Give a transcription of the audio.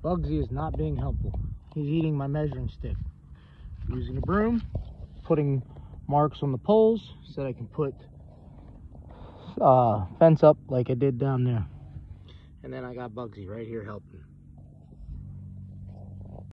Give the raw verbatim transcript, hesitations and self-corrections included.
Bugsie is not being helpful. He's eating my measuring stick. Using a broom, putting marks on the poles so that I can put uh, fence up like I did down there. And then I got Bugsie right here helping.